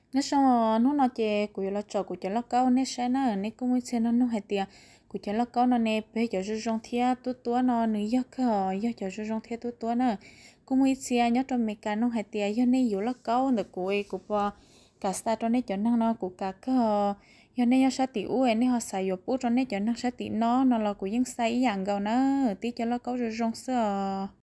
nó xong nó chè của nó trò của nó cao nó sẽ nó nó cũng mới xem nó hay tiệt của nó cao nó nè bây giờ cho trong thia tua nó nữ giấc hờ giấc cho trong thia tua nó cũng mới xem nhớ trong mấy cái nó hay tiệt do nên dù nó cao được của bà cả sa cho nên cho nó của cả cái do nên nó sẽ tiểu ấy nên họ xài vô bút cho nên cho nó sẽ tiểu nó là của những sai dạng gạo nó tí cho nó cao cho trong sữa